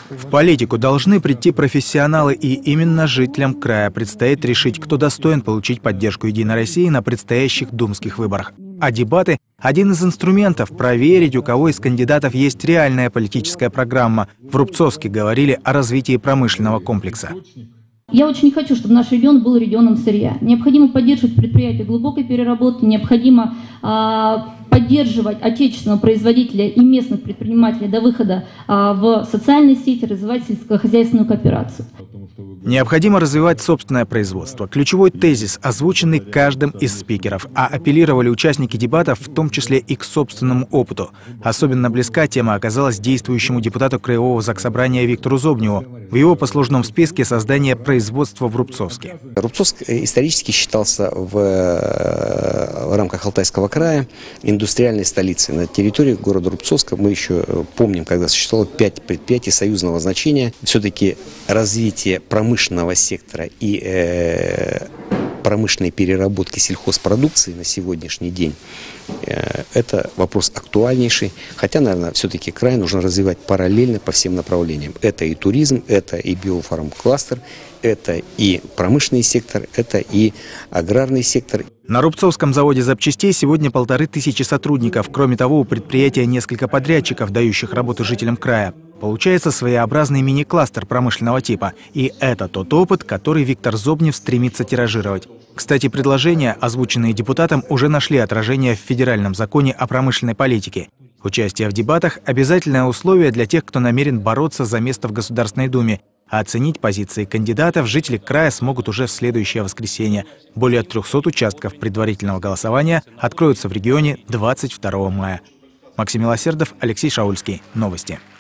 В политику должны прийти профессионалы, и именно жителям края предстоит решить, кто достоин получить поддержку «Единой России» на предстоящих думских выборах. А дебаты – один из инструментов проверить, у кого из кандидатов есть реальная политическая программа. В Рубцовске говорили о развитии промышленного комплекса. Я очень не хочу, чтобы наш регион был регионом сырья. Необходимо поддерживать предприятия глубокой переработки, необходимо поддерживать отечественного производителя и местных предпринимателей до выхода в социальные сети, развивать сельскохозяйственную кооперацию. Необходимо развивать собственное производство. Ключевой тезис, озвученный каждым из спикеров, а апеллировали участники дебатов, в том числе и к собственному опыту. Особенно близка тема оказалась действующему депутату Краевого заксобрания Виктору Зобневу. В его послужном списке создание производства в Рубцовске. Рубцовск исторически считался в рамках Алтайского края индустриальной столицей. На территории города Рубцовска мы еще помним, когда существовало 5 предприятий союзного значения. Все-таки развитие промышленного сектора и промышленной переработки сельхозпродукции на сегодняшний день – это вопрос актуальнейший. Хотя, наверное, все-таки край нужно развивать параллельно по всем направлениям. Это и туризм, это и биофармкластер, это и промышленный сектор, это и аграрный сектор. На Рубцовском заводе запчастей сегодня 1500 сотрудников. Кроме того, у предприятия несколько подрядчиков, дающих работу жителям края. Получается своеобразный мини-кластер промышленного типа. И это тот опыт, который Виктор Зобнев стремится тиражировать. Кстати, предложения, озвученные депутатом, уже нашли отражение в федеральном законе о промышленной политике. Участие в дебатах – обязательное условие для тех, кто намерен бороться за место в Государственной Думе. А оценить позиции кандидатов жители края смогут уже в следующее воскресенье. Более 300 участков предварительного голосования откроются в регионе 22 мая. Максим Милосердов, Алексей Шаульский. Новости.